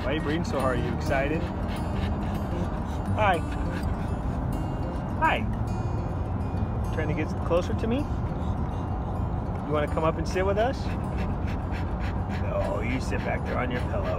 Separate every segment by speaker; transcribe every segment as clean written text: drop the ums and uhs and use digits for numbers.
Speaker 1: Why are you breathing so hard? Are you excited? Hi. Hi. Trying to get closer to me? You want to come up and sit with us? No, you sit back there on your pillow.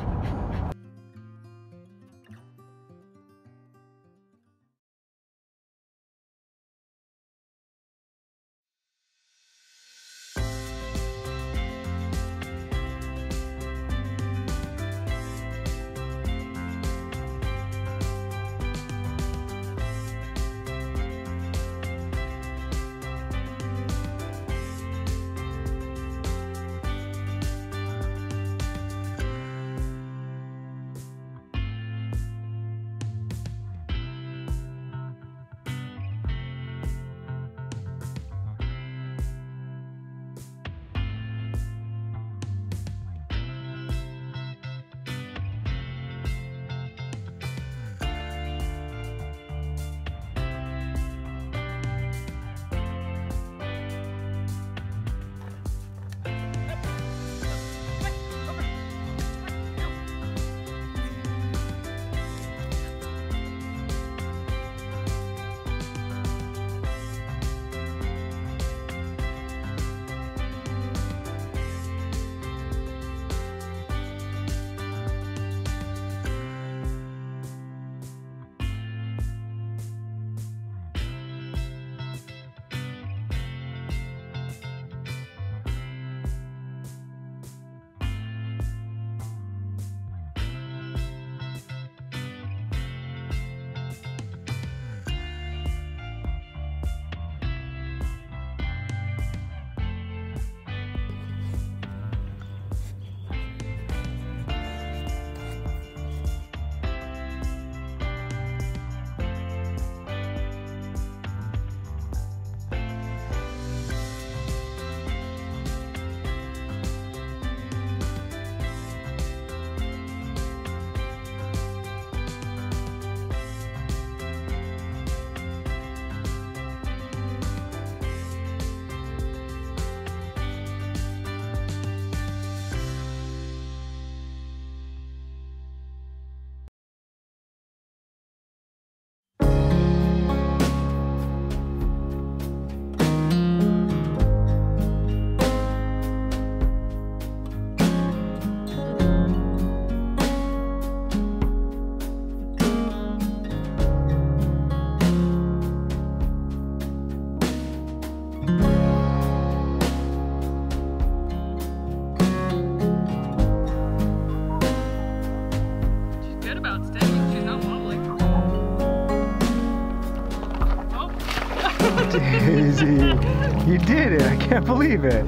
Speaker 1: Daisy, you did it! I can't believe it.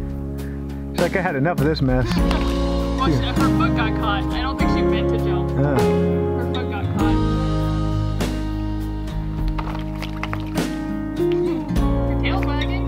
Speaker 1: She's like, I had enough of this mess.
Speaker 2: Well, her foot got caught. I don't think she meant to jump. Her foot got caught. Your tail's wagging.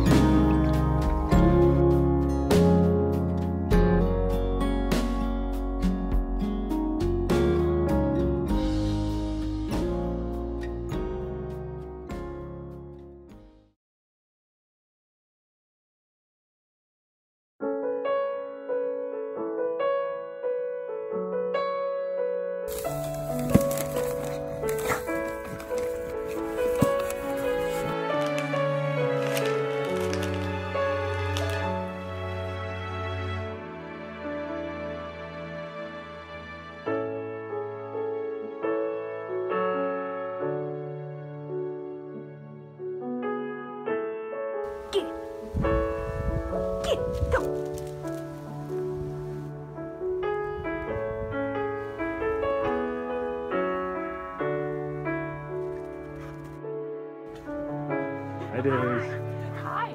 Speaker 1: It is.
Speaker 2: Hi.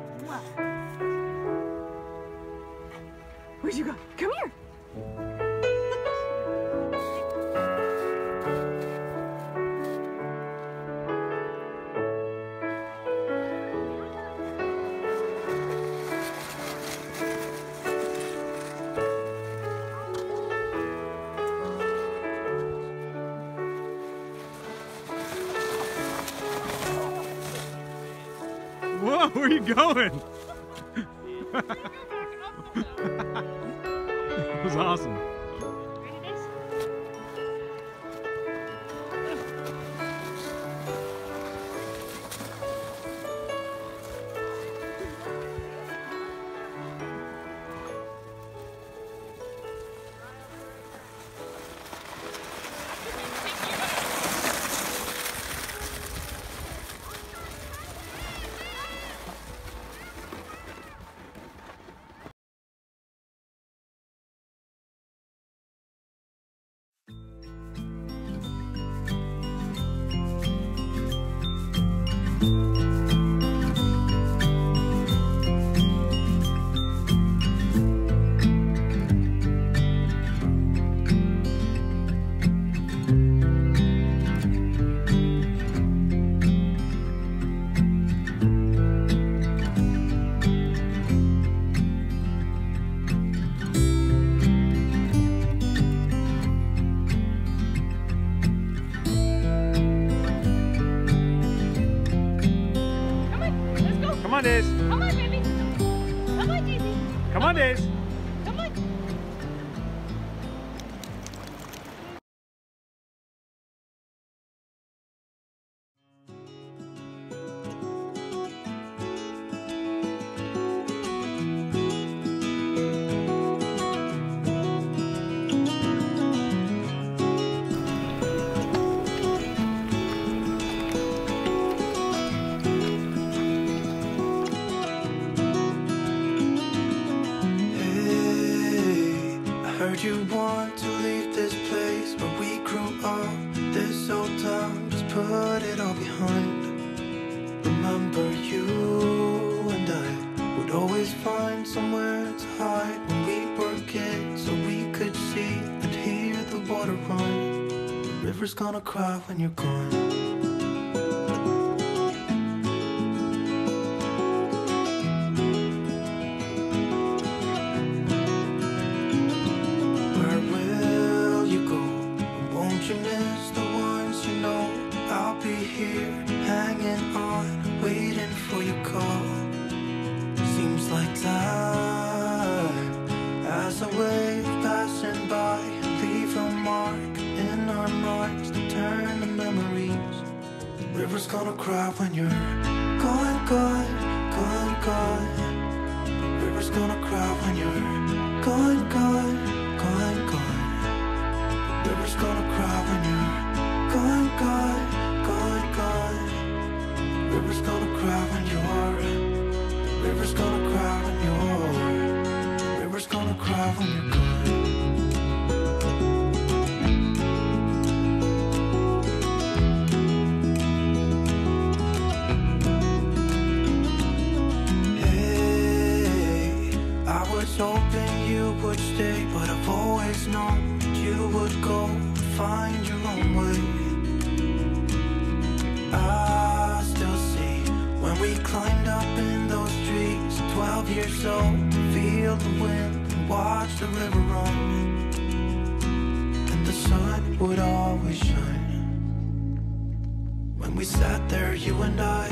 Speaker 2: Where'd you go? Come here.
Speaker 1: Whoa, where are you going? That was awesome.
Speaker 2: Ready, Daisy?
Speaker 1: on, Daisy.
Speaker 2: Come on, baby. Come on, Daisy.
Speaker 1: Come on, Daisy.
Speaker 2: Come on.
Speaker 3: You want to leave this place where we grew up, this old town, just put it all behind. Remember you and I would always find somewhere to hide when we were kids, so we could see and hear the water run. The river's gonna cry when you're gone. Hanging on, waiting for your call. Seems like time as a wave passing by, leave a mark in our marks to turn to memories. The river's gonna cry when you're gone, gone, gone, gone. The river's gonna cry when you're gone, gone, gone, gone. The river's gonna cry when you're gone, gone, gone, gone. River's gonna cry when you're. River's gonna cry when you're. River's gonna cry when you're gone. Hey, I was hoping you would stay, but I've always known that you would go and find your own way. When we climbed up in those trees, 12 years old, feel the wind and watch the river run. And the sun would always shine. When we sat there, you and I.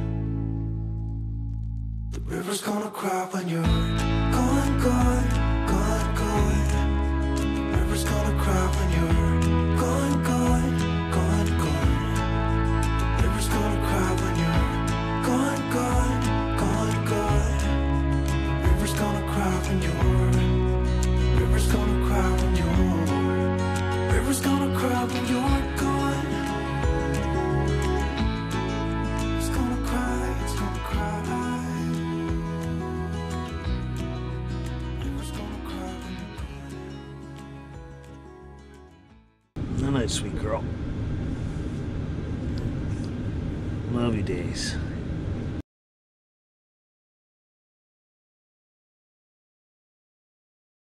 Speaker 3: The river's gonna cry when you're gone, gone, gone, gone. The river's gonna cry when you're gone, gone, gone, gone. The river's gonna cry when you're gone, gone, gone, gone. River's gonna cry when you're. River's gonna cry when you're. River's gonna cry when you're gone. It's gonna cry, it's gonna cry. River's gonna cry when you're gone.
Speaker 1: Good night, sweet girl. Love you, Days.